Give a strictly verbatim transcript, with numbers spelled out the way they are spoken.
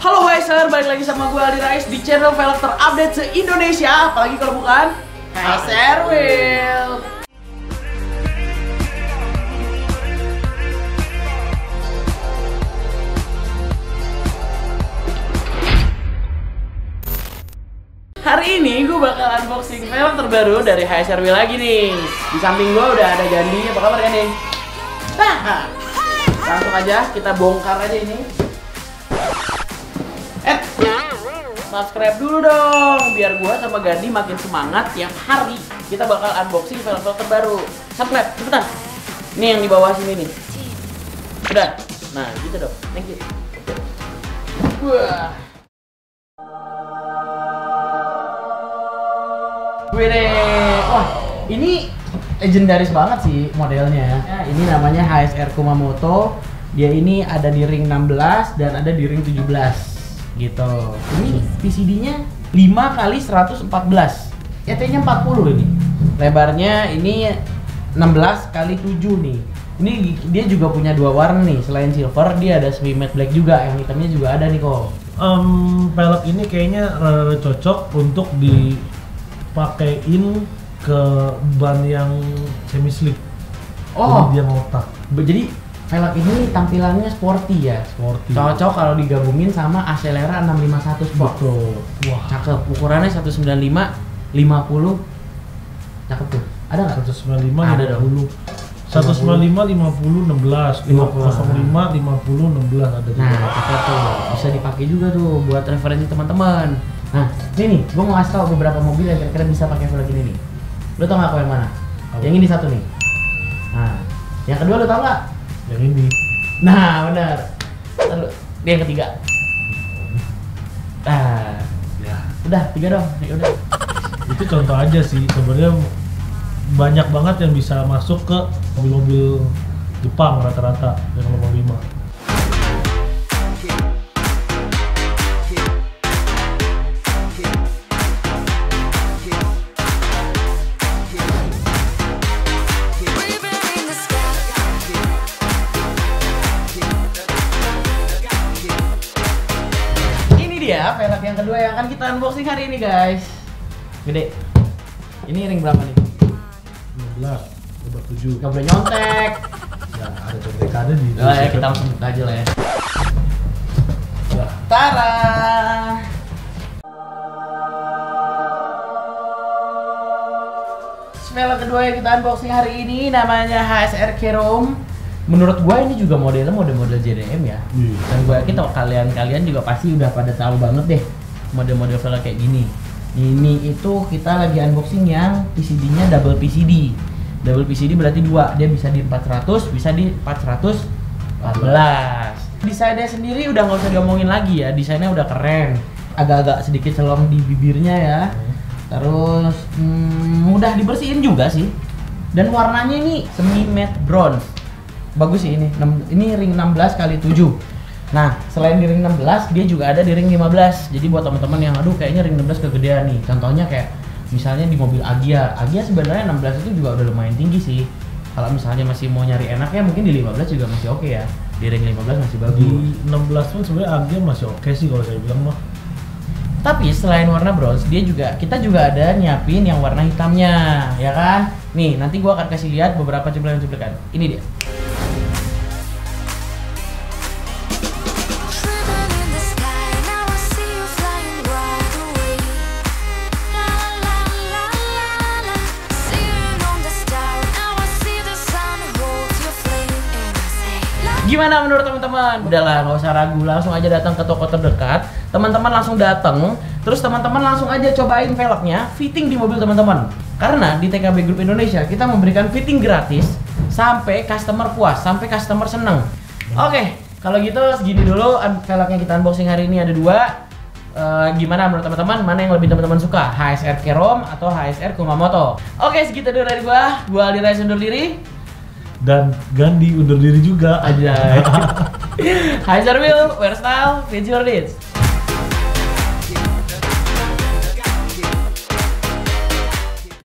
Halo Heiser, balik lagi sama gue Aldi Rais di channel velg terupdate se-Indonesia. Apalagi kalau bukan Heiser Wheel. Hari ini gue bakal unboxing velg terbaru dari Heiser Wheel lagi nih. Di samping gue udah ada Gandhi. Apa kabar Gandhi? Nah, langsung aja kita bongkar aja ini. Eh, subscribe dulu dong, biar gua sama Gandhi makin semangat tiap hari. Kita bakal unboxing velg-velg terbaru. Subscribe, cepetan. Ini yang di bawah sini nih. Udah, nah gitu dong. Thank you. Wah. Wih, wah ini legendaris banget sih modelnya. Ya, ini namanya H S R Kumamoto. Dia ini ada di ring enam belas dan ada di ring tujuh belas. Gitu. Ini P C D-nya lima kali seratus empat belas. E T-nya empat puluh ini. Lebarnya ini enam belas kali tujuh nih. Ini dia juga punya dua warna nih. Selain silver, dia ada semi matte black juga. Yang hitamnya juga ada nih kok. Um, pelek ini kayaknya rada cocok untuk dipakein ke ban yang semi slick. Oh, jadi dia ngotak. Jadi velg ini tampilannya sporty ya. Sporty. Cocok kalau digabungin sama Acelera enam lima satu Sport. Betul. Wah, cakep. Ukurannya seratus sembilan puluh lima, lima puluh. Cakep tuh. Ada nggak? seratus sembilan puluh lima, ada lima puluh. seratus sembilan puluh lima, lima puluh, enam belas, lima puluh lima, lima puluh, enam belas ada juga. Nah, cakep tuh. Bisa dipakai juga tuh buat referensi teman-teman. Nah, ini nih, gue mau ngasih tau beberapa mobil yang kira-kira bisa pakai velg ini nih. Lo tau nggak aku yang mana? Apa? Yang ini satu nih. Nah, yang kedua lo tau nggak? Yang ini. Nah, benar. Lalu, dia yang ketiga. Nah, Ya. udah tiga dong. Ya udah. Itu contoh aja sih. Sebenarnya banyak banget yang bisa masuk ke mobil-mobil Jepang rata-rata yang nomor lima. Dia velg yang kedua yang akan kita unboxing hari ini guys. Gede. Ini ring berapa nih? enam belas, lebar tujuh. Gak boleh nyontek. Ya, ada contekannya di. Oh ya, kita langsung buka aja lah ya. Ya. Tara. Velg kedua yang kita unboxing hari ini namanya H S R Kerome. Menurut gua ini juga modelnya model-model J D M ya. Iya. Dan gua yakin kalian-kalian juga pasti udah pada tahu banget deh model-model velg kayak gini. Ini itu kita lagi unboxing yang P C D-nya double P C D. Double P C D berarti dua, dia bisa di empat ratus, bisa di empat ratus empat belas. Desainnya sendiri udah nggak usah diomongin lagi ya, desainnya udah keren. Agak-agak sedikit celong di bibirnya ya. Terus hmm, mudah dibersihin juga sih. Dan warnanya ini semi matte bronze. Bagus sih ini. Ini ring enam belas kali tujuh. Nah, selain di ring enam belas, dia juga ada di ring lima belas. Jadi buat teman-teman yang aduh kayaknya ring enam belas kegedean nih. Contohnya kayak misalnya di mobil Agya. Agya sebenarnya enam belas itu juga udah lumayan tinggi sih. Kalau misalnya masih mau nyari enaknya mungkin di lima belas juga masih oke ya. Di ring lima belas masih bagus. Di enam belas pun sebenarnya Agya masih oke sih kalau saya bilang mah. Tapi selain warna bronze, dia juga kita juga ada nyiapin yang warna hitamnya, ya kan? Nih, nanti gua akan kasih lihat beberapa cuplikan-cuplikan. Ini dia. Gimana menurut teman-teman? Udahlah, nggak usah ragu, langsung aja datang ke toko terdekat. Teman-teman langsung datang, terus teman-teman langsung aja cobain velgnya, fitting di mobil teman-teman. Karena di T K B Group Indonesia kita memberikan fitting gratis sampai customer puas, sampai customer seneng. Oke, kalau gitu segini dulu velg yang kita unboxing hari ini ada dua. Uh, gimana menurut teman-teman? Mana yang lebih teman-teman suka? H S R Kerome atau H S R Kumamoto? Oke, segitu dulu dari gua. Gua Aldi Rais undur diri. Dan Gandhi undur diri juga Aja. Heiser Wheel, wear style, fits your needs.